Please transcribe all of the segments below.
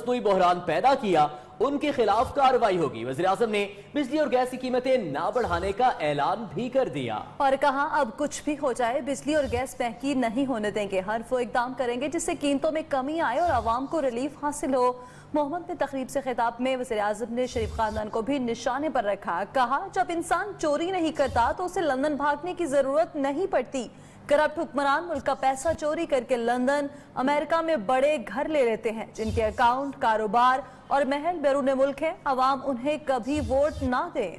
मसनूई बहरान पैदा किया उनके खिलाफ कार्रवाई होगी। वज़ीर आज़म ने बिजली और गैस की कीमतें ना बढ़ाने का ऐलान भी कर दिया और कहा अब कुछ भी हो जाए बिजली और गैस महंगी नहीं होने देंगे, हर वो इकदाम करेंगे जिससे कीमतों में कमी आए और आवाम को रिलीफ हासिल हो। मोहम्मद ने तकरीब से खिताब में वज़ीर आज़म ने शरीफ खानदान को भी निशाने पर रखा। कहा जब इंसान चोरी नहीं करता तो उसे लंदन भागने की जरूरत नहीं पड़ती। करप्ट हुक्मरान मुल्क का पैसा चोरी करके लंदन, अमेरिका में बड़े घर ले लेते हैं जिनके अकाउंट, कारोबार और महल बैरून मुल्क है। अवाम उन्हें कभी वोट ना दें।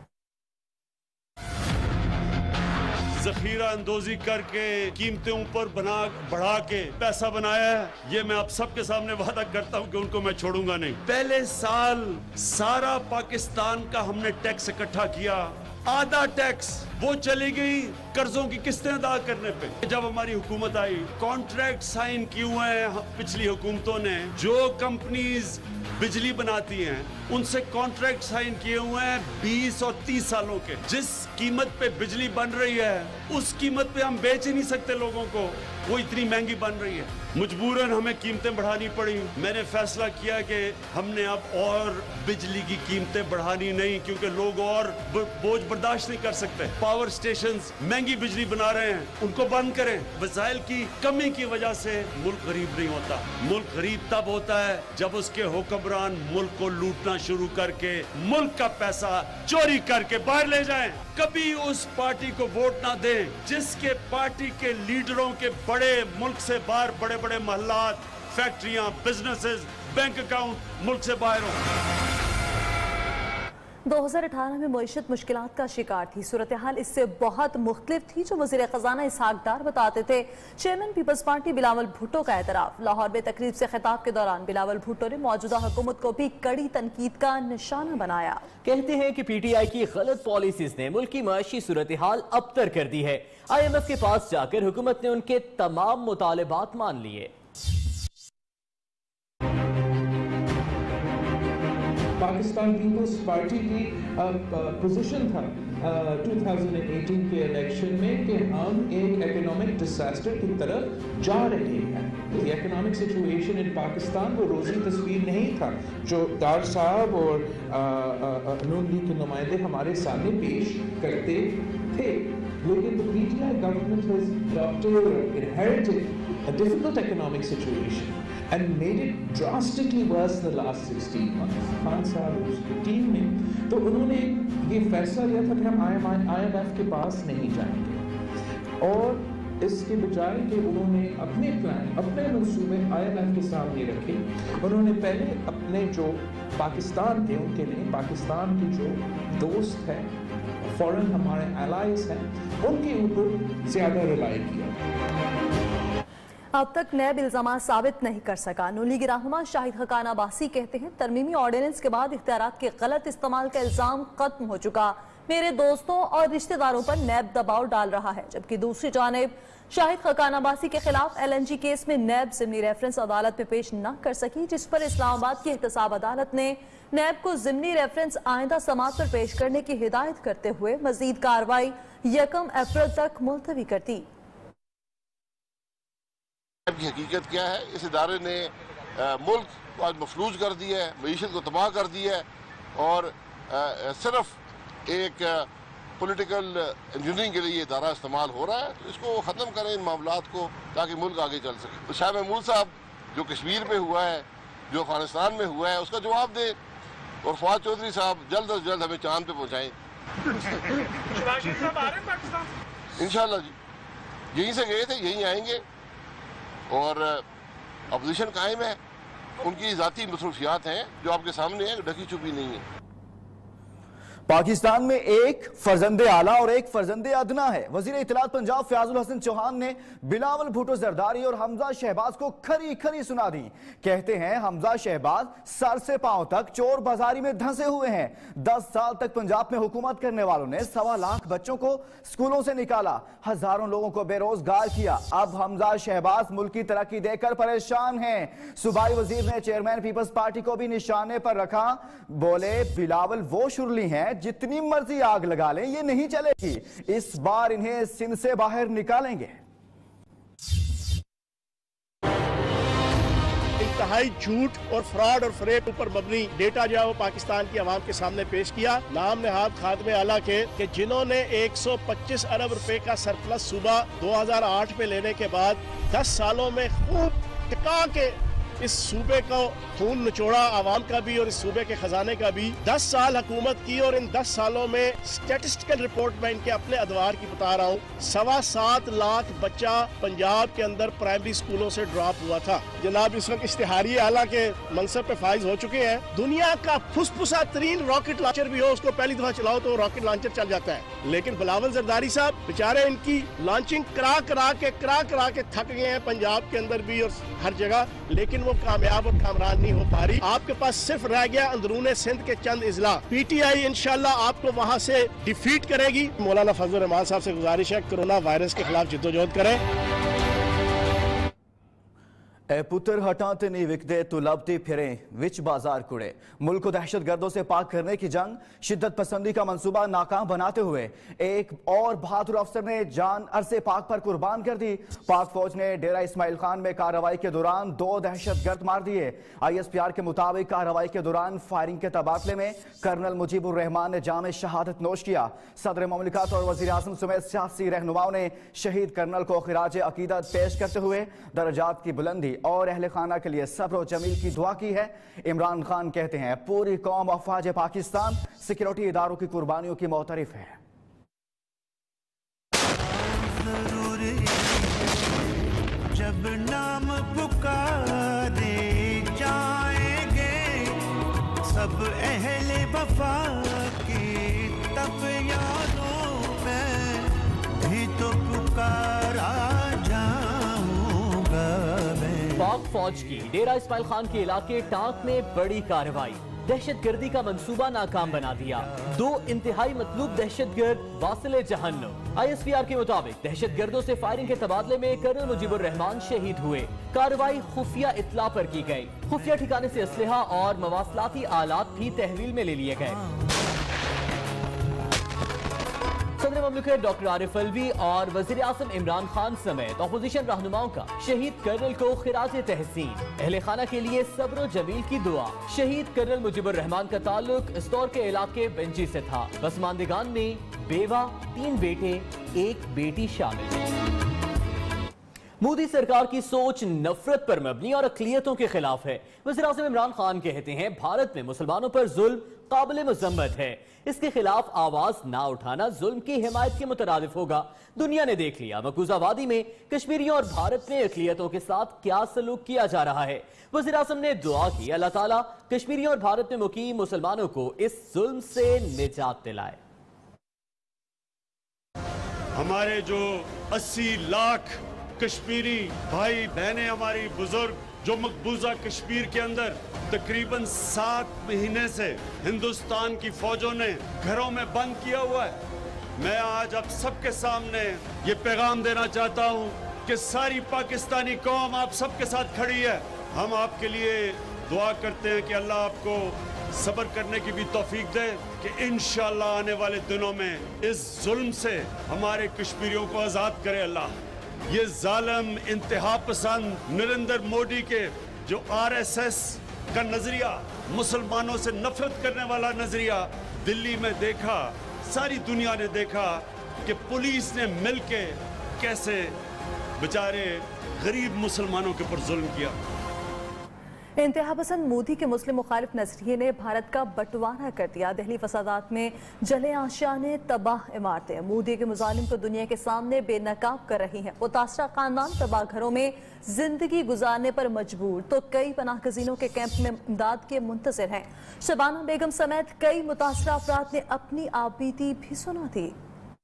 जखीरा अंदोजी करके कीमतें ऊपर बढ़ा के पैसा बनाया है, ये मैं आप सबके सामने वादा करता हूं कि उनको मैं छोड़ूंगा नहीं। पहले साल सारा पाकिस्तान का हमने टैक्स इकट्ठा किया, आधा टैक्स वो चली गई कर्जों की किस्तें अदा करने पे। जब हमारी हुकूमत आई, कॉन्ट्रैक्ट साइन किए हुए हैं पिछली हुकूमतों ने, जो कंपनीज बिजली बनाती हैं उनसे कॉन्ट्रैक्ट साइन किए हुए हैं 20 और 30 सालों के। जिस कीमत पे बिजली बन रही है उस कीमत पे हम बेच ही नहीं सकते लोगों को, वो इतनी महंगी बन रही है। मजबूरन हमें कीमतें बढ़ानी पड़ी। मैंने फैसला किया कि हमने अब और बिजली की कीमतें बढ़ानी नहीं, क्योंकि लोग और बोझ बर्दाश्त नहीं कर सकते। पावर स्टेशंस महंगी बिजली बना रहे हैं, उनको बंद करें। वसाइल की कमी की वजह से मुल्क गरीब नहीं होता। मुल्क गरीब तब होता है जब उसके हुक्मरान मुल्क को लूटना शुरू करके मुल्क का पैसा चोरी करके बाहर ले जाएं। कभी उस पार्टी को वोट ना दें जिसके पार्टी के लीडरों के बड़े मुल्क से बाहर बड़े बड़े महल्लात, फैक्ट्रियां, बिजनेसेस, बैंक अकाउंट मुल्क से बाहर हो। 2018 में मईशत मुश्किलात का शिकार थी। सूरत हाल इससे बहुत मुख्तलिफ थी जो वज़ीर खजाना इसहाक डार बताते थे। Chairman peoples party Bilawal Bhutto का एतराफ। लाहौर में तकरीब से खिताब के दौरान बिलावल भुट्टो ने मौजूदा हुकूमत को भी कड़ी तनकीद का निशाना बनाया। कहते हैं कि PTI की गलत पॉलिसीज ने मुल्क की माशी सूरत हाल अबतर कर दी है। IMF के पास जाकर हुकूमत ने उनके तमाम मुतालबात मान लिए। पाकिस्तान पीपल्स पार्टी की पोजीशन था 2018 के इलेक्शन में कि हम एक इकोनॉमिक डिजास्टर की तरफ जा रहे हैं। इकोनॉमिक सिचुएशन इन पाकिस्तान वो रोज़ी तस्वीर नहीं था जो डार साहब और नून लीग के नुमाइंदे हमारे सामने पेश करते थे। लेकिन the PTI government has adopted or inherited a difficult economic situation and made it drastically worse in the last 16 months. Khan साहब और उसकी टीम ने तो उन्होंने ये फैसला लिया था कि हम IMF के पास नहीं जाएंगे और इसके बजाय कि उन्होंने अपने प्लान, अपने मंसूबे IMF के सामने रखे। उन्होंने पहले अपने जो पाकिस्तान थे उनके लिए पाकिस्तान के जो दोस्त हैं, फॉरेन हमारे एलाइज हैं, उनके ऊपर ज़्यादा रिलाई किया। अब तक नैब इल्जाम साबित नहीं कर सका। नून लीग रहनुमा शाहिद खकान अब्बासी कहते हैं तरमीमी ऑर्डिनेंस के बाद इख्तियारात के गलत इस्तेमाल का इल्जाम खत्म हो चुका। मेरे दोस्तों और रिश्तेदारों पर नैब दबाव डाल रहा है। जबकि दूसरी जानिब शाहिद खकान अब्बासी के खिलाफ LNG केस में नैब ज़िमनी रेफरेंस अदालत में पेश न कर सकी, जिस पर इस्लामाबाद की एहतसाब अदालत ने नैब को ज़िमनी रेफरेंस आइंदा समाअत पर पेश करने की हिदायत करते हुए मजीद कार्रवाई 1 अप्रैल तक मुलतवी कर दी। की हकीकत क्या है, इस इदारे ने मुल्क को आज मफलूज कर दिया है, मईशत को तबाह कर दिया है और सिर्फ एक पॉलिटिकल इंजीनियरिंग के लिए ये इदारा इस्तेमाल हो रहा है। तो इसको ख़त्म करें इन मामलात को ताकि मुल्क आगे चल सके। तो शाह महमूद साहब जो कश्मीर में हुआ है, जो अफगानिस्तान में हुआ है, उसका जवाब दे और फवाद चौधरी साहब जल्द अज जल्द हमें चांद पे पहुँचाएँ इंशाअल्लाह जी। यहीं से गए थे, यहीं आएंगे और अपोजिशन कायम है। उनकी ज़ाती मसरूफियात हैं जो आपके सामने है, ढकी छुपी नहीं है। पाकिस्तान में एक फर्जंदे आला और एक फर्जंदे अदना है। वजीर इत्तलात पंजाब फयाजुल हसन चौहान ने बिलावल भुट्टो जरदारी और हमजा शहबाज को खरी खरी सुना दी। कहते हैं हमजा शहबाज सर से पांव तक चोर बाजारी में धंसे हुए हैं। 10 साल तक पंजाब में हुकूमत करने वालों ने 1.25 लाख बच्चों को स्कूलों से निकाला, हजारों लोगों को बेरोजगार किया। अब हमजा शहबाज मुल्क की तरक्की देखकर परेशान हैं। सूबाई वजीर ने चेयरमैन पीपल्स पार्टी को भी निशाने पर रखा। बोले बिलावल वो शुरली हैं जितनी मर्जी आग लगा लें ये नहीं चलेगी, इस बार इन्हें सिंध से बाहर निकालेंगे। इंतहाई झूठ और फ्रॉड और फ्रेब ऊपर मबनी डेटा जो है वो पाकिस्तान की आवाम के सामने पेश किया। नाम नहाद खादमे आला के कि जिन्होंने 125 अरब रुपए का सरप्लस सूबा 2008 में लेने के बाद 10 सालों में खूब टिका के इस सूबे को खून निचोड़ा, आवाम का भी और इस सूबे के खजाने का भी। 10 साल हुकूमत की और इन 10 सालों में स्टैटिस्टिकल रिपोर्ट में इनके अपने अदवार की बता रहा हूँ, 7.25 लाख बच्चा पंजाब के अंदर प्राइमरी स्कूलों से ड्रॉप हुआ था। जनाब इस वक्त इश्तिहारी आला के मनसब पे फाइज हो चुके हैं। दुनिया का फुसफुसा तरीन रॉकेट लॉन्चर भी हो, उसको पहली दफा चलाओ तो रॉकेट लॉन्चर चल जाता है। लेकिन बिलावल जरदारी साहब बेचारे इनकी लॉन्चिंग करा करा के थक गए हैं पंजाब के अंदर भी और हर जगह, लेकिन वो कामयाब और कामरान नहीं हो पा रही। आपके पास सिर्फ रह गया अंदरूने सिंध के चंद इजला। पीटीआई इंशाल्लाह आपको वहां से डिफीट करेगी। मौलाना फजल रहमान साहब से गुजारिश है कोरोना वायरस के खिलाफ जिद्दोजहद करें। ए पुत्र हटाते नहीं विकदे तो लबते फिरे विच बाजार कुड़े। मुल्क को दहशत गर्दों से पाक करने की जंग शिद्दत पसंदी का मंसूबा नाकाम बनाते हुए एक और बहादुर अफसर ने जान अरसे पाक पर कुर्बान कर दी। पाक फौज ने डेरा इस्माइल खान में कार्रवाई के दौरान 2 दहशत गर्द मार दिए। ISPR के मुताबिक कार्रवाई के दौरान फायरिंग के तबादले में कर्नल मुजीबुर रहमान ने जाम शहादत नोश किया। सदर मुमलिकत और वजीर आजम समेत सियासी रहनुमाओं ने शहीद कर्नल को खिराज अकीदत पेश करते हुए दर्जात की बुलंदी और अहले खाना के लिए सब्र और जमील की दुआ की है। इमरान खान कहते हैं पूरी कौम अफवाज पाकिस्तान सिक्योरिटी इदारों की कुर्बानियों की मोतरिफ है। जब नाम पुकारे जाएंगे सब अहले वफा के, तब यादों में भी तो पुकारा जाऊंगा मैं। पाक फौज की डेरा इस्माइल खान के इलाके टांक में बड़ी कार्रवाई, दहशतगर्दी का मंसूबा नाकाम बना दिया। 2 इंतहाई मतलूब दहशतगर्द वासिले जहन्नुम। ISPR के मुताबिक दहशतगर्दों से फायरिंग के तबादले में कर्नल मुजीबुर रहमान शहीद हुए। कार्रवाई खुफिया इत्तला पर की गई। खुफिया ठिकाने से असलहा और मवासलाती आलात भी तहवील में ले लिए गए। सदर मुमलिकत डॉक्टर आरिफ अलवी और वजीर आज़म इमरान खान समेत अपोजिशन रहनुमाओं का शहीद कर्नल को खिराज तहसीन, अहले खाना के लिए सब्र जमील की दुआ। शहीद कर्नल मुजीबुर रहमान का ताल्लुक इस्तौर के इलाके बेंजी से था। पसमानदिगान में बेवा, 3 बेटे, 1 बेटी शामिल। मोदी सरकार की सोच नफरत पर मबनी और अक़लियतों के खिलाफ है। वज़ीर आज़म इमरान खान कहते हैं भारत में मुसलमानों पर जुल्म काबिल मज़म्मत है। इसके खिलाफ आवाज ना उठाना जुल्म की हिमायत के मुतरादिफ होगा। दुनिया ने देख लिया मकबूजा वादी में कश्मीरियों और भारत में अक़लियतों के साथ क्या सलूक किया जा रहा है। वज़ीर आज़म ने दुआ की अल्लाह ताला कश्मीरियों और भारत में मुकीम मुसलमानों को इस जुल्म से निजात दिलाए। हमारे जो 80 लाख कश्मीरी भाई बहनें, हमारी बुजुर्ग जो मकबूजा कश्मीर के अंदर तकरीबन 7 महीने से हिंदुस्तान की फौजों ने घरों में बंद किया हुआ है, मैं आज आप सबके सामने ये पैगाम देना चाहता हूँ कि सारी पाकिस्तानी कौम आप सबके साथ खड़ी है। हम आपके लिए दुआ करते हैं कि अल्लाह आपको सब्र करने की भी तौफीक दे कि इंशाअल्लाह आने वाले दिनों में इस जुल्म से हमारे कश्मीरियों को आज़ाद करे अल्लाह। ये जालिम इंतहा पसंद नरेंद्र मोदी के जो RSS का नजरिया, मुसलमानों से नफरत करने वाला नजरिया दिल्ली में देखा, सारी दुनिया ने देखा कि पुलिस ने मिलके कैसे बेचारे गरीब मुसलमानों के ऊपर जुल्म किया। इंतहा पसंद मोदी के मुस्लिम मुखालिफ नजरिए ने भारत का बंटवारा कर दिया। दिल्ली फसादात में जले आशियाने, तबाह इमारतें मोदी के मुजालिम को दुनिया के सामने बेनकाब कर रही हैं। मुतासरा खानदान तबाह घरों में जिंदगी गुजारने पर मजबूर, तो कई पनाहगजीनों के कैंप में इमदाद के मुंतजिर हैं। शबाना बेगम समेत कई मुतासरा अफराद ने अपनी आपबीती भी सुना दी।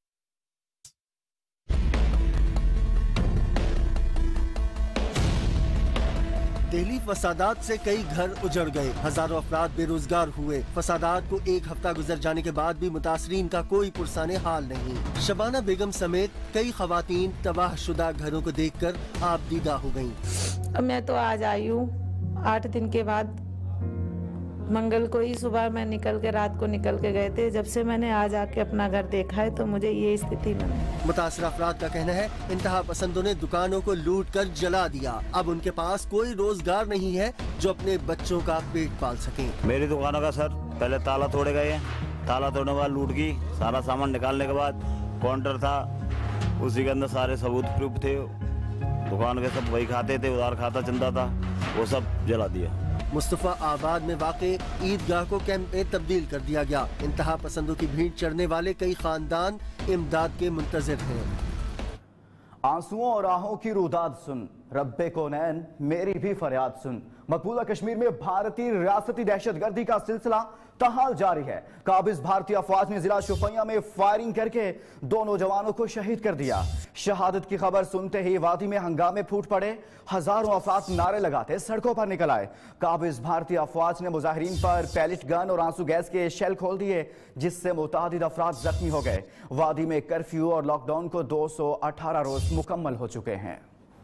दिल्ली फसादात से कई घर उजड़ गए, हजारों अफराद बेरोजगार हुए। फसादात को 1 हफ्ता गुजर जाने के बाद भी मुतासरीन का कोई पुरसाने हाल नहीं। शबाना बेगम समेत कई खवातीन तबाहशुदा घरों को देखकर आपदीदा हो गईं। मैं तो आज आई हूँ 8 दिन के बाद। मंगल को ही सुबह मैं निकल के रात को निकल के गए थे। जब से मैंने आज आके अपना घर देखा है तो मुझे ये स्थिति में मुतासरा अफराद का कहना है इंतहा पसंदों ने दुकानों को लूट कर जला दिया। अब उनके पास कोई रोजगार नहीं है जो अपने बच्चों का पेट पाल सके। मेरी दुकानों का सर पहले ताला तोड़े गए हैं, ताला तोड़ने के बाद लूट की, सारा सामान निकालने के बाद काउंटर था उसी के अंदर सारे सबूत प्रूफ थे, दुकान के सब वही खाते थे, उधार खाता चलता था, वो सब जला दिया। मुस्तफा आबाद में वाक़े ईदगाह को कैंप में तब्दील कर दिया गया। इंतहा पसंदों की भीड़ चढ़ने वाले कई खानदान इमदाद के मुंतज़िर हैं। आंसुओं और आहों की रुदाद सुन, रब्बे कौनैन मेरी भी फरियाद सुन। मकबूजा कश्मीर में भारतीय रियासती दहशतगर्दी का सिलसिला ताहाल जारी है। काबिज भारतीय अफवाज ने जिला शोपियां में फायरिंग करके 2 नौजवानों को शहीद कर दिया। शहादत की खबर सुनते ही वादी में हंगामे फूट पड़े, हजारों अफराद नारे लगाते सड़कों पर निकल आए। काबिज भारतीय अफवाज ने मुजाहिरीन पर पैलेट गन और आंसू गैस के शेल खोल दिए, जिससे मुतादिद अफराद जख्मी हो गए। वादी में कर्फ्यू और लॉकडाउन को 218 रोज मुकम्मल हो चुके हैं।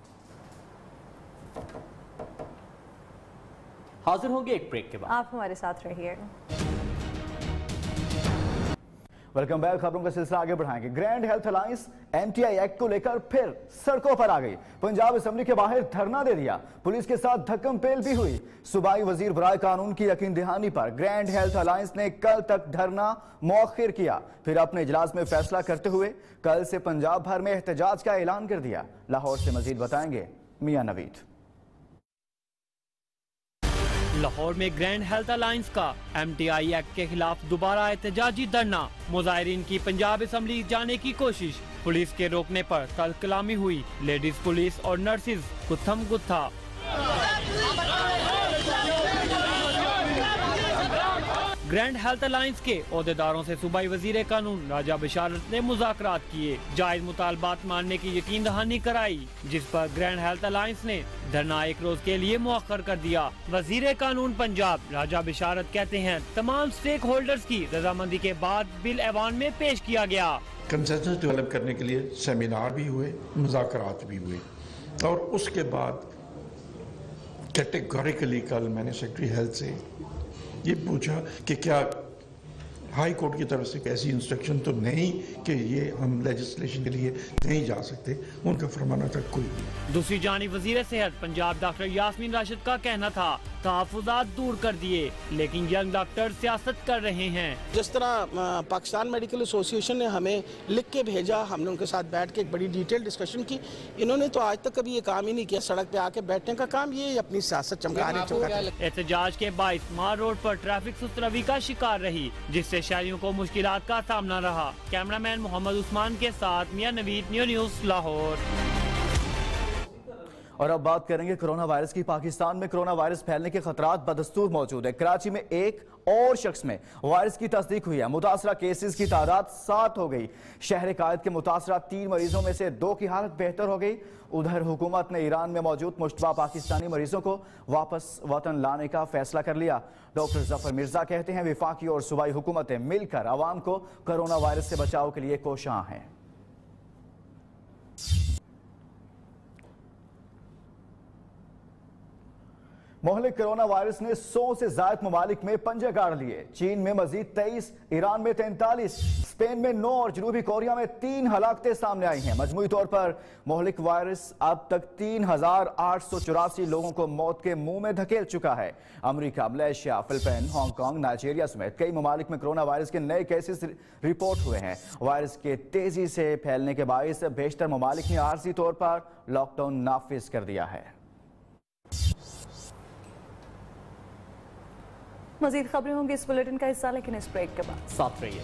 हाजिर होंगे एक ब्रेक के बाद, आप हमारे साथ रहिए। Welcome back. खबरों का सिलसिला आगे बढ़ाएंगे। Grand health alliance MTI act को लेकर फिर सड़कों पर आ गई। पंजाब असेंबली के बाहर धरना दे दिया, पुलिस के साथ धक्कम पेल भी हुई। सूबाई वजीर बराए कानून की यकीन दहानी पर ग्रैंड हेल्थ अलायंस ने कल तक धरना मौखिर किया, फिर अपने इजलास में फैसला करते हुए कल से पंजाब भर में एहतजाज का ऐलान कर दिया। लाहौर से मजीद बताएंगे मियां नवीद। लाहौर में ग्रैंड हेल्थ अलायंस का एमटीआई एक्ट के खिलाफ दोबारा एहतजाजी धरना। मुजाहिरीन की पंजाब असेंबली जाने की कोशिश, पुलिस के रोकने पर कल कलामी हुई। लेडीज पुलिस और नर्सिस गुत्थम गुत्था। ग्रैंड हेल्थ अलायंस के ओहदेदारों से सूबाई वजीर कानून राजा बशारत ने मुज़ाकरात किए, जायज मुतालबात मानने की यकीन दहानी कराई, जिस पर ग्रैंड हेल्थ अलायंस ने धरना 1 रोज के लिए मुअख्खर कर दिया। वजीर कानून पंजाब राजा बशारत कहते हैं तमाम स्टेक होल्डर्स की रजामंदी के बाद बिल ऐवान में पेश किया गया। कंसेंसस डेवलप करने के लिए सेमिनार भी हुए, मुज़ाकरात भी हुए और उसके बाद कैटेगोरिकली कल मैंने सेक्रेटरी हेल्थ से ये पूछा कि क्या हाई कोर्ट की तरफ से ऐसी इंस्ट्रक्शन तो नहीं कि ये हम लेजिस्लेशन के लिए नहीं जा सकते। उनका फरमाना था कोई नहीं। दूसरी जानिब वजीर सेहत पंजाब डॉक्टर यास्मीन राशिद का कहना था तहफ़्फ़ुज़ात दूर कर दिए, लेकिन यंग डॉक्टर सियासत कर रहे हैं। जिस तरह पाकिस्तान मेडिकल एसोसिएशन ने हमें लिख के भेजा, हमने उनके साथ बैठ के एक बड़ी डिटेल डिस्कशन की। इन्होंने तो आज तक कभी ये काम ही नहीं किया, सड़क पे आके बैठने का काम, ये अपनी सियासत चमका रहे। एहतजाज के बाइस मार रोड पर ट्रैफिक सुस्तरवी का शिकार रही, जिससे शहरियों को मुश्किलात का सामना रहा। कैमरामैन मोहम्मद उस्मान के साथ मियां नवीद, न्यूज़ लाहौर। और अब बात करेंगे कोरोना वायरस की। पाकिस्तान में कोरोना वायरस फैलने के खतरात बदस्तूर मौजूद है। कराची में एक और शख्स में वायरस की तस्दीक हुई है। मुतासरा केसेस की तादाद 7 हो गई। शहर कायद के मुतासरा 3 मरीजों में से 2 की हालत बेहतर हो गई। उधर हुकूमत ने ईरान में मौजूद मुश्तबा पाकिस्तानी मरीजों को वापस वतन लाने का फैसला कर लिया। डॉक्टर जफर मिर्जा कहते हैं विफाकी और सूबाई हुकूमतें मिलकर अवाम को कोरोना वायरस से बचाव के लिए कोशां हैं। मोहलिक कोरोना वायरस ने 100 से ज्यादा ममालिक में पंजे गाड़ लिए। चीन में मजीद 23, ईरान में 43, स्पेन में 9 और जनूबी कोरिया में 3 हलाकतें सामने आई हैं। मजमूई तौर पर मोहलिक वायरस अब तक 3884 लोगों को मौत के मुंह में धकेल चुका है। America, Malaysia, Philippine, Hong Kong, Nigeria समेत कई ममालिक में कोरोना वायरस के नए केसेस रिपोर्ट हुए हैं। वायरस के तेजी से फैलने के बायस बेशतर ममालिक ने आर्जी तौर पर लॉकडाउन नाफिज कर दिया है। मजीद खबरें होंगी इस बुलेटिन का हिस्सा, लेकिन इस ब्रेक के बाद साथ रहिए।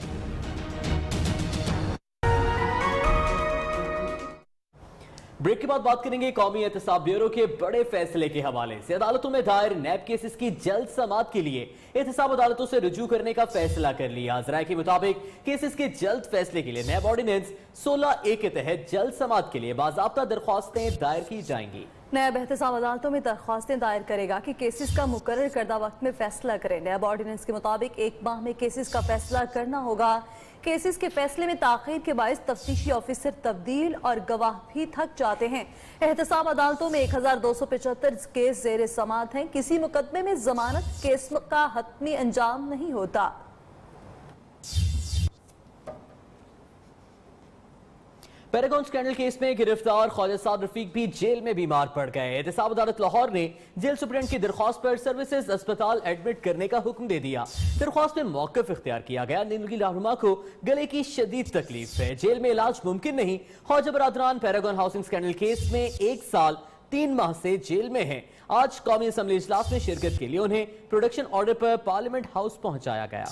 ब्रेक के बाद बात करेंगे कौमी एहतसाब ब्यूरो के बड़े फैसले के हवाले से। अदालतों में दायर नैब केसेस की जल्द समाअत के लिए एहतसाब अदालतों से रुजू करने का फैसला कर लिया। ज़राए के मुताबिक केसेस के जल्द फैसले के लिए नैब ऑर्डिनेंस 16A के तहत जल्द समाअत के लिए बाज़ाब्ता दरख्वास्तें दायर की जाएंगी। नैब एहतसाब अदालतों में दरख्वास्तें दायर करेगा कि केसेस का मुकर्रर करदा वक्त में फैसला करें। नैब ऑर्डिनेंस के मुताबिक 1 माह में केसेस का फैसला करना होगा। केसेस के फैसले में ताखीर के बायस तफ्तीशी ऑफिसर तब्दील और गवाह भी थक जाते हैं। एहतसाब अदालतों में 1275 केस ज़ेर समाअत हैं। किसी मुकदमे में जमानत केस का हतमी अंजाम नहीं होता। पैरागॉन स्कैंडल केस में गिरफ्तार ख्वाजा साद रफीक भी जेल में बीमार पड़ गए। एहतसाब अदालत लाहौर ने जेल सुप्रीडेंट की दरख्वास्त पर सर्विसेज अस्पताल एडमिट करने का हुक्म दे दिया। दरख्वास्त में मौक़िफ़ इख्तियार किया गया। नीलगी रहनुमा को गले की शदीद तकलीफ है, जेल में इलाज मुमकिन नहीं। ख्वाजा बरादरान पैरागॉन हाउसिंग स्कैंडल केस में 1 साल 3 माह से जेल में हैं। आज कौमी असम्बली इजलास में शिरकत के लिए उन्हें प्रोडक्शन ऑर्डर पर पार्लियामेंट हाउस पहुंचाया गया।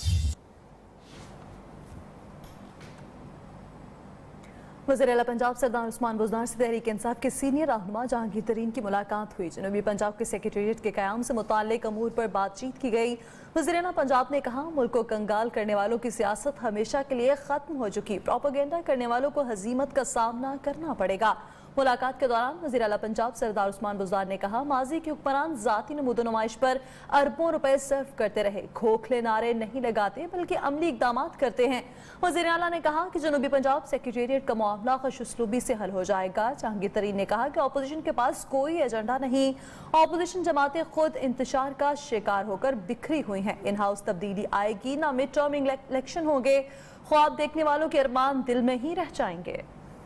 वज़ीर आला पंजाब सरदार उस्मान बुज़दार से तहरीक इंसाफ के सीनियर रहनुमा जहांगीर तरीन की मुलाकात हुई। जनूबी पंजाब के सेक्रेटेरिएट के क़याम से मुताल्लिक अमूर पर बातचीत की गई। वज़ीर आला पंजाब ने कहा, मुल्क को कंगाल करने वालों की सियासत हमेशा के लिए खत्म हो चुकी, प्रोपेगेंडा करने वालों को हजीमत का सामना करना पड़ेगा। मुलाकात के दौरान वज़ीर आला पंजाब सरदार उस्मान बुज़दार ने कहा, माजी के हुक्मरान ज़ाती नमूद नुमाइश पर अरबों रुपए सर्व करते रहे, खोखले नारे नहीं लगाते बल्कि अमली इक़दामात करते हैं। वज़ीर आला ने कहा कि जनूबी पंजाब सेक्रेटेरिएट का मामला खुशउस्लूबी से हल हो जाएगा। जहांगीर तरीन ने कहा कि अपोजिशन के पास कोई एजेंडा नहीं, अपोजिशन जमातें खुद इंतशार का शिकार होकर बिखरी हुई हैं। इन हाउस तब्दीली आएगी ना मिड टर्म इलेक्शन होंगे, ख्वाब देखने वालों के अरमान दिल में ही रह जाएंगे।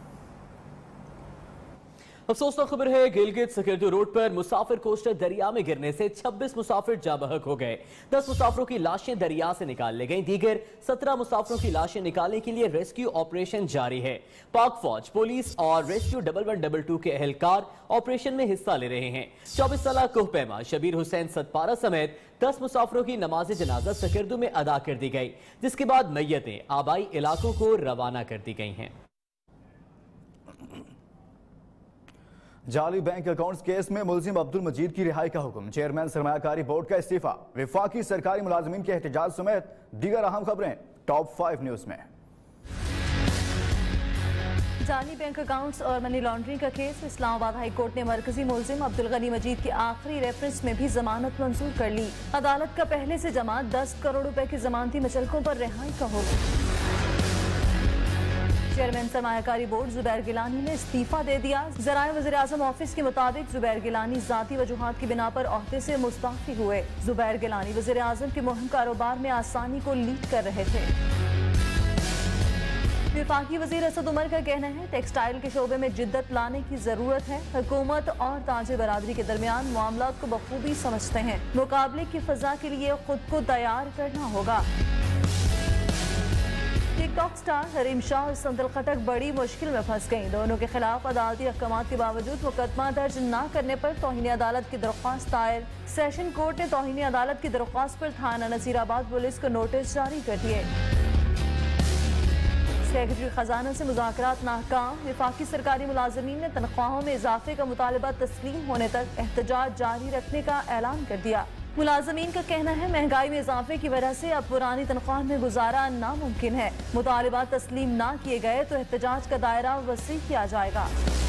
अफसोसनाक खबर है, गिलगित सकर्दू रोड पर मुसाफिर कोस्टर दरिया में गिरने से 26 मुसाफिर जाबहक हो गए। 10 मुसाफिरों की लाशें दरिया से निकाल ली गईं। दीगर 17 मुसाफिरों की लाशें निकालने के लिए रेस्क्यू ऑपरेशन जारी है। पाक फौज, पुलिस और रेस्क्यू 1112 के एहलकार ऑपरेशन में हिस्सा ले रहे हैं। 24 साल कोहपैमा शबीर हुसैन सतपारा समेत 10 मुसाफिरों की नमाज जनाजा सकर्दू में अदा कर दी गई, जिसके बाद मैयतें आबाई इलाकों को रवाना कर दी गई हैं। जाली बैंक अकाउंट्स केस में मुलजिम अब्दुल मजीद की रिहाई का हुक्म, चेयरमैन सरमायाकारी बोर्ड का इस्तीफा, विफाकी सरकारी मुलाजमीन के एहतजाज समेत दीगर अहम खबरें टॉप 5 न्यूज में। जाली बैंक अकाउंट्स और मनी लॉन्ड्रिंग का केस, इस्लामाबाद हाई कोर्ट ने मरकजी मुलजिम अब्दुल गनी मजीद की आखिरी रेफरेंस में भी जमानत मंजूर कर ली। अदालत का पहले से जमा 10 करोड़ रुपए की जमानती मचलकों पर रिहाई का हुक्म। चेयरमैन सरमायाकारी बोर्ड जुबैर गिलानी ने इस्तीफा दे दिया। ज़राए वज़ीर आज़म ऑफिस के मुताबिक जुबैर गिलानी ज़ाती वजूहात की बिना पर ओहदे से मुस्तफ़ी हुए। जुबैर गिलानी वज़ीर आज़म के मुहिम कारोबार में आसानी को लीड कर रहे थे। विफाकी वज़ीर असद उमर का कहना है, टेक्सटाइल के शोबे में जिद्दत लाने की जरूरत है। हुकूमत और ताजिर बरादरी के दरमियान मामलात को बखूबी समझते हैं। मुकाबले की फजा के लिए खुद को तैयार करना होगा। टिकटॉक स्टार हरीम शाह और संदल खटक बड़ी मुश्किल में फंस गईं। दोनों के खिलाफ अदालती अहकाम के बावजूद मुकदमा दर्ज न करने पर तौहीन अदालत की दरख्वास्त दायर। सेशन कोर्ट ने तौहीन अदालत की दरख्वास्त पर थाना नसीराबाद पुलिस को नोटिस जारी कर दिए। सेक्रेटरी खजाना से मुज़ाकरात नाकाम, विफाकी सरकारी मुलाजमीन ने तनख्वाहों में इजाफे का मुतालबा तस्लीम होने तक एहतजाज जारी रखने का ऐलान कर दिया। मुलाजमीन का कहना है, महंगाई में इजाफे की वजह से अब पुरानी तनख्वाह में गुजारा नामुमकिन है। मुतालबा तस्लीम ना किए गए तो एहतजाज का दायरा वसी किया जाएगा।